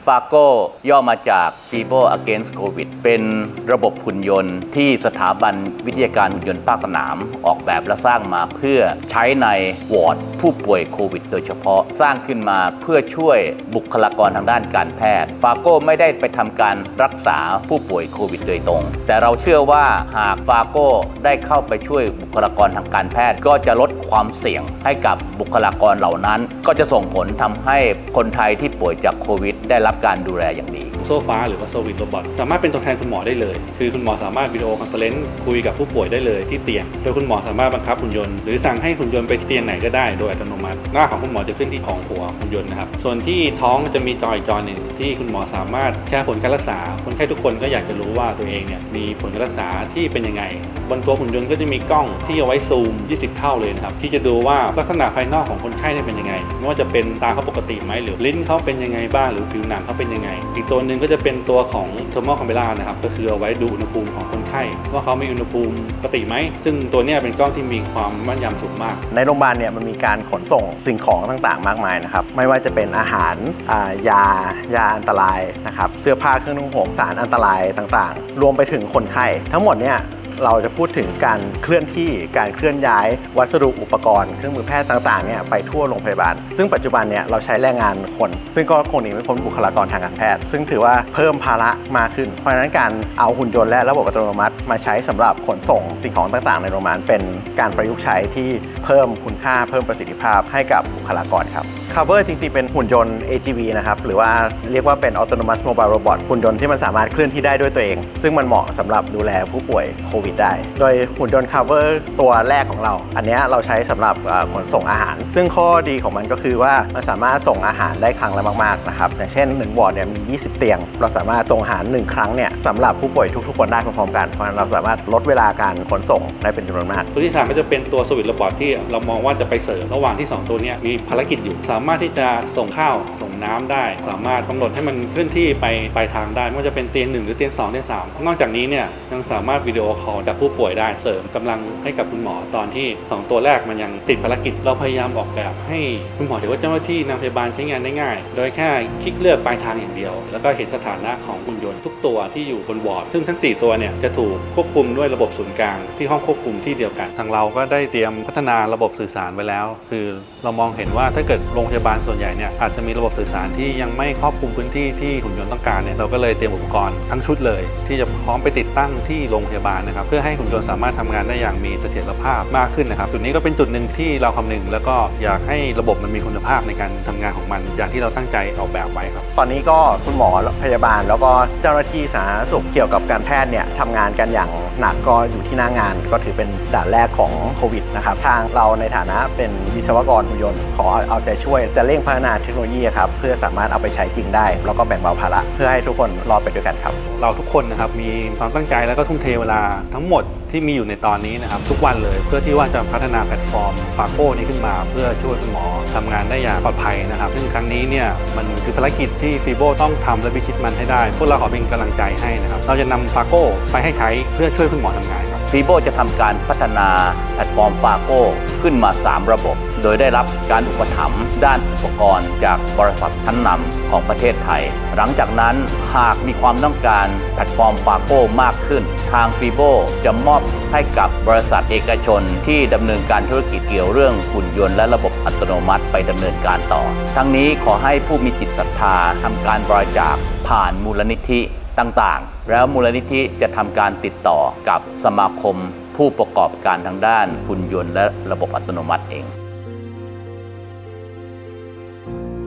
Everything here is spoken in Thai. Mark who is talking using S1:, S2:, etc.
S1: FACO ย่อมาจาก People Against COVID เป็นระบบหุ่นยนต์ที่สถาบันวิทยาการหุ่นยนต์ภาคสนามออกแบบและสร้างมาเพื่อใช้ในวอร์ดผู้ป่วยโควิดโดยเฉพาะสร้างขึ้นมาเพื่อช่วยบุคลากรทางด้านการแพทย์ FACO ไม่ได้ไปทำการรักษาผู้ป่วยโควิดโดยตรงแต่เราเชื่อว่าหาก FACO ได้เข้าไปช่วยบุคลากรทางการแพทย์ก็จะลดความเสี่ยงให้กับบุคลากรเหล่านั้นก็จะส่งผลทำให้คนไทยที่ป่วยจากโควิดได้รับการดูแลอย่างดี
S2: โซฟาหรือว่าโซวิดโรบอทสามารถเป็นตัวแทนคุณหมอได้เลยคือคุณหมอสามารถวิดีโอคอนเฟอเรนซ์คุยกับผู้ป่วยได้เลยที่เตียงโดยคุณหมอสามารถบังคับหุ่นยนต์หรือสั่งให้หุ่นยนต์ไปเตียงไหนก็ได้โดยอัตโนมัติหน้าของคุณหมอจะขึ้นที่ของหัวหุ่นยนต์นะครับส่วนที่ท้องจะมีจอหนึ่งที่คุณหมอสามารถแชร์ผลการรักษาคนไข้ทุกคนก็อยากจะรู้ว่าตัวเองเนี่ยมีผลการรักษาที่เป็นยังไงบนตัวหุ่นยนต์ก็จะมีกล้องที่เอาไว้ซูม20 เท่าเลยนะครับที่จะดูว่าลักษณะภายนอกของคนไข้เป็นยังไงไม่ว่าจะเป็นตาเขาปกติไหมหรือลิ้นเขาเป็นยังไงบ้างหรือผิวหนังเขาเป็นยังไงอีกตัวหนึ่งก็จะเป็นตัวของThermal Camera นะครับก็คือเอาไว้ดูอุณหภูมิของคนไข้ว่าเขามีอุณหภูมิปกติไหมซึ่งตัวนี้เป็นกล้องที่มีความแม่นยำสูงมาก
S3: ในโรงพยาบาลเนี่ยมันมีการขนส่งสิ่งของต่างๆมากมายนะครับไม่ว่าจะเป็นอาหารยาอันตรายนะครับเสื้อผ้าเครื่องนุ่งห่มสารอันตรายต่างๆรวมไปถึงคนไข้ทั้งหมดเนี่ยเราจะพูดถึงการเคลื่อนที่การเคลื่อนย้ายวัสดุอุปกรณ์เครื่องมือแพทย์ต่างๆเนี่ยไปทั่วโรงพยาบาลซึ่งปัจจุบันเนี่ยเราใช้แรงงานคนซึ่งก็คงหนีไม่พ้นบุคลากรทางการแพทย์ซึ่งถือว่าเพิ่มภาระมากขึ้นเพราะฉะนั้นการเอาหุ่นยนต์และระบบอัตโนมัติมาใช้สำหรับขนส่งสิ่งของต่างๆในโรงพยาบาลเป็นการประยุกต์ใช้ที่เพิ่มคุณค่าเพิ่มประสิทธิภาพให้กับบุคลากรครับ Cover จริงๆเป็นหุ่นยนต์ AGV นะครับหรือว่าเรียกว่าเป็น Autonomous Mobile Robot หุ่นยนต์ที่มันสามารถเคลื่อนที่ได้ด้วยตัวเองซึ่งมันเหมาะสำหรับดูแลผู้ป่วยโควิดได้โดยหุ่นยนต์ Cover ตัวแรกของเราอันนี้เราใช้สำหรับขนส่งอาหารซึ่งข้อดีของมันก็คือว่ามันสามารถส่งอาหารได้ครั้งละมากๆนะครับอย่างเช่น1วอร์ดเนี่ยมี20 เตียงเราสามารถส่งอาหาร1ครั้งเนี่ยสำหรับผู้ป่วยทุกๆคนได้พร้อมๆกันเพราะฉะนั้นเราสามารถลดเวลาการขนส่งได้เป็นจำนวนมาก
S2: ตัวที่3ก็จะเป็นตัวสวิตช์โรบอทที่เรามองว่าจะไปเสริมระหว่างที่2ตัวนี้มีภารกิจอยู่สามารถที่จะส่งข้าวส่งน้ำได้สามารถกำหนดให้มันเคลื่อนที่ไปปลายทางได้ไม่ว่าจะเป็นเตียง1หรือเตียง2เตียง3นอกจากนี้เนี่ยยังสามารถวิดีโอคอลจากผู้ป่วยได้เสริมกำลังให้กับคุณหมอตอนที่2ตัวแรกมันยังติดภารกิจเราพยายามออกแบบให้คุณหมอหรือว่าเจ้าหน้าที่นำพยาบาลใช้งานได้ง่ายโดยแค่คลิกเลือกปลายทางอย่างเดียวแล้วก็เห็นสถานะของหุ่นยนต์ทุกตัวที่อยู่บนวอร์ดซึ่งทั้ง4ตัวเนี่ยจะถูกควบคุมด้วยระบบศูนย์กลางที่ห้องควบคุมที่เดียวกันทางเราก็ได้เตรียมพัฒนาระบบสื่อสารไว้แล้วคือเรามองเห็นว่าถ้าเกิดโรงพยาบาลส่วนใหญ่เนี่ยอาจจะมีระบบสื่อสารที่ยังไม่ครอบคลุมพื้นที่ที่หุ่นยนต์ต้องการเนี่ยเราก็เลยเตรียมอุปกรณ์ทั้งชุดเลยที่จะพร้อมไปติดตั้งที่โรงพยาบาลนะครับเพื่อให้หุ่นยนต์สามารถทำงานได้อย่างมีเสถียรภาพมากขึ้นนะครับจุดนี้ก็เป็นจุดหนึ่งที่เราคำนึงแล้วก็อยากให้ระบบมันมีคุณภาพในการทำงานของมันอย่างที่เราตั้งใจออกแบบไว้ครับ
S3: ตอนนี้ก็คุณหมอพยาบาลแล้วก็เจ้าหน้าที่สาธารณสุขเกี่ยวกับการแพทย์เนี่ยทำงานกันอย่างหนักก็อยู่ที่หน้างานก็ถือเป็นด่านแรกของโควิดนะครับทางเราในฐานะเป็นวิศวกรหุ่นยนต์ขอเอาใจช่วยจะเร่งพัฒนาเทคโนโลยีครับเพื่อสามารถเอาไปใช้จริงได้แล้วก็แบ่งเบาภาระเพื่อให้ทุกคนรอดไปด้วยกันครับ
S2: เราทุกคนนะครับมีความตั้งใจแล้วก็ทุ่มเทเวลาทั้งหมดที่มีอยู่ในตอนนี้นะครับทุกวันเลยเพื่อที่ว่าจะพัฒนาแพลตฟอร์มFACOนี้ขึ้นมาเพื่อช่วยคุณหมอทำงานได้อย่างปลอดภัยนะครับซึ่งครั้งนี้เนี่ยมันคือภารกิจที่ฟีโบต้องทำและพิชิตมันให้ได้พวกเราขอเป็นกำลังใจให้นะครับเราจะนำFACOไปให้ใช้เพื่อช่วยคุณหมอทำงานครับ
S1: ฟีโบจะทำการพัฒนาแพลตฟอร์มFACOขึ้นมา3ระบบโดยได้รับการอุปถัมภ์ด้านอุปกรณ์จากบริษัทชั้นนำของประเทศไทยหลังจากนั้นหากมีความต้องการแพลตฟอร์มFACOมากขึ้นทางฟีโบจะมอบให้กับบริษัทเอกชนที่ดำเนินการธุรกิจเกี่ยวเรื่องหุ่นยนต์และระบบอัตโนมัติไปดำเนินการต่อทั้งนี้ขอให้ผู้มีจิตศรัทธาทำการบริจาคผ่านมูลนิธิต่างๆแล้วมูลนิธิจะทำการติดต่อกับสมาคมผู้ประกอบการทางด้านหุ่นยนต์และระบบอัตโนมัติเอง